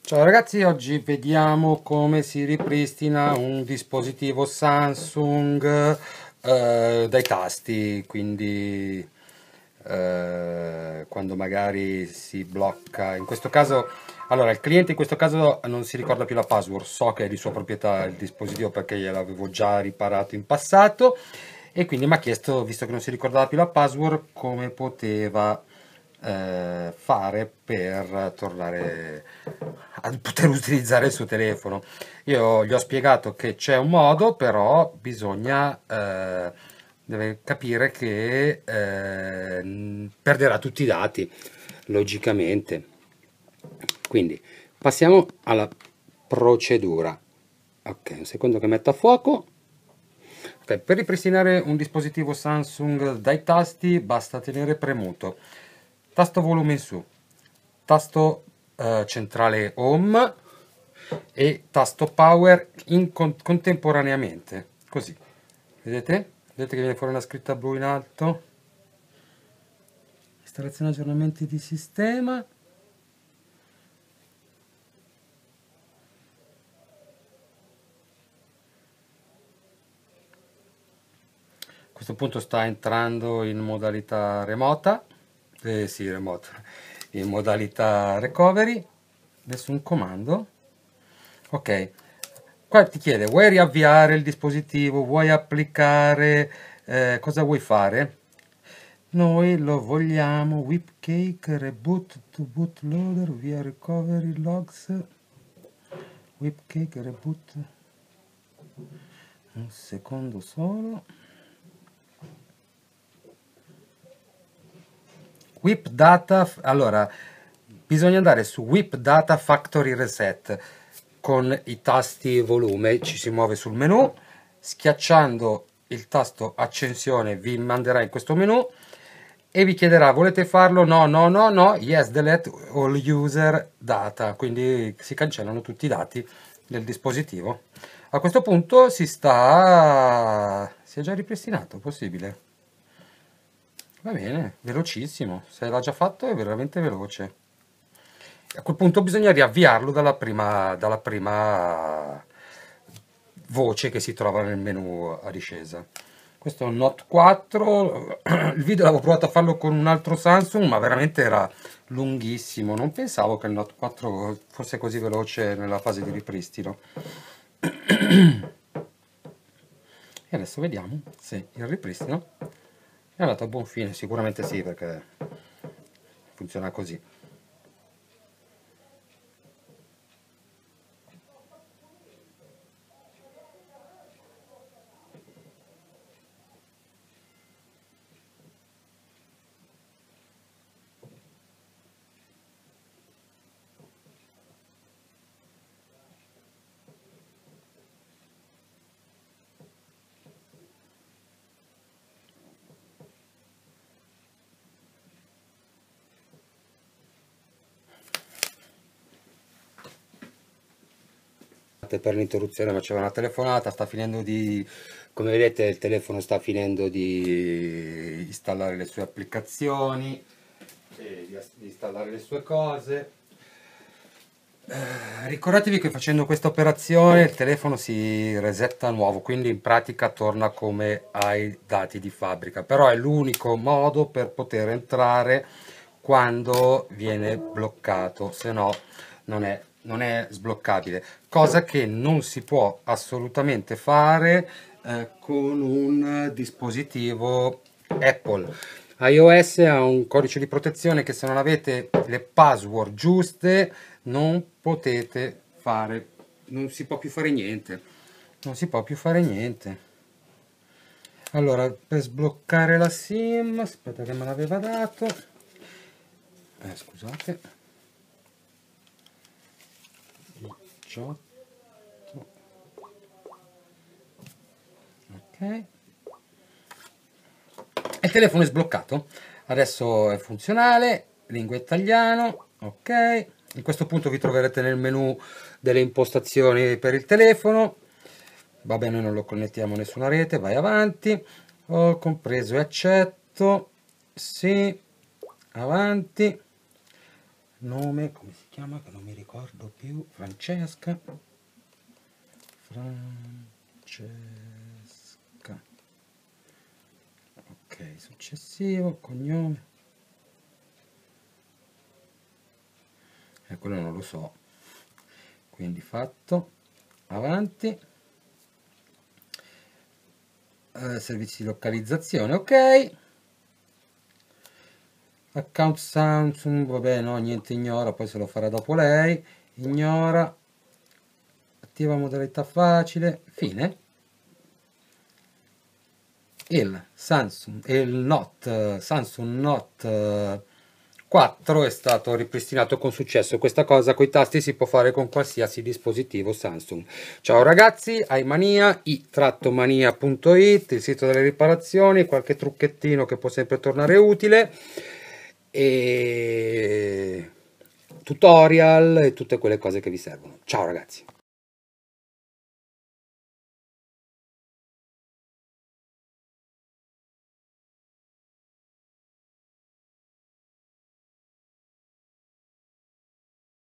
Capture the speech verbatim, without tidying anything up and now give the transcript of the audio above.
Ciao ragazzi, oggi vediamo come si ripristina un dispositivo Samsung eh, dai tasti, quindi eh, quando magari si blocca, in questo caso, allora il cliente in questo caso non si ricorda più la password, so che è di sua proprietà il dispositivo perché gliel'avevo già riparato in passato e quindi mi ha chiesto, visto che non si ricordava più la password, come poteva eh, fare per tornare a poter utilizzare il suo telefono. Io gli ho spiegato che c'è un modo, però bisogna eh, deve capire che eh, perderà tutti i dati, logicamente. Quindi passiamo alla procedura. Ok, un secondo che metto a fuoco. Okay, per ripristinare un dispositivo Samsung dai tasti basta tenere premuto tasto volume in su, tasto eh, centrale home e tasto power in con contemporaneamente, così, vedete? Vedete che viene fuori una scritta blu in alto? Installazione e aggiornamenti di sistema. A questo punto sta entrando in modalità remota, eh sì, remota, in modalità recovery, nessun comando. Ok, qua ti chiede, vuoi riavviare il dispositivo, vuoi applicare, eh, cosa vuoi fare? Noi lo vogliamo, whipcake, reboot to bootloader, via recovery logs, whipcake, reboot, un secondo solo. Whip data, allora bisogna andare su whip data factory reset con i tasti volume, ci si muove sul menu, schiacciando il tasto accensione vi manderà in questo menu e vi chiederà volete farlo? No, no, no, no, yes, delete all user data, quindi si cancellano tutti i dati del dispositivo. A questo punto si sta, si è già ripristinato, possibile. Va bene, velocissimo, se l'ha già fatto è veramente veloce. A quel punto bisogna riavviarlo dalla prima, dalla prima voce che si trova nel menu a discesa. Questo è un Note quattro, il video l'avevo provato a farlo con un altro Samsung, ma veramente era lunghissimo. Non pensavo che il Note quattro fosse così veloce nella fase di ripristino. E adesso vediamo se il ripristino è andato a buon fine. Sicuramente sì, perché funziona così. Per l'interruzione, ma c'era una telefonata, sta finendo di, come vedete il telefono sta finendo di installare le sue applicazioni, di installare le sue cose. Eh, ricordatevi che facendo questa operazione il telefono si resetta nuovo, quindi in pratica torna come ai dati di fabbrica, però è l'unico modo per poter entrare quando viene bloccato, se no non è, non è sbloccabile, cosa che non si può assolutamente fare eh, con un dispositivo Apple. iOS ha un codice di protezione che se non avete le password giuste non potete fare, non si può più fare niente, non si può più fare niente. Allora, per sbloccare la SIM, aspetta che me l'aveva dato, eh, scusate, diciotto, ok, il telefono è sbloccato, adesso è funzionale, lingua italiano, ok. In questo punto vi troverete nel menu delle impostazioni per il telefono. Vabbè, noi non lo connettiamo a nessuna rete, vai avanti. Ho compreso e accetto. Sì, avanti. nome, come si chiama, che non mi ricordo più, Francesca, Francesca, ok, successivo, cognome, e eh, quello non lo so, quindi fatto, avanti, eh, servizi di localizzazione, ok, account Samsung, vabbè no, niente, ignora, poi se lo farà dopo lei, ignora, attiva modalità facile, fine. Il Samsung, il Note, Samsung Note quattro è stato ripristinato con successo. Questa cosa con i tasti si può fare con qualsiasi dispositivo Samsung. Ciao ragazzi, iMania, i-mania punto it, il sito delle riparazioni, qualche trucchettino che può sempre tornare utile, e tutorial e tutte quelle cose che vi servono. Ciao ragazzi.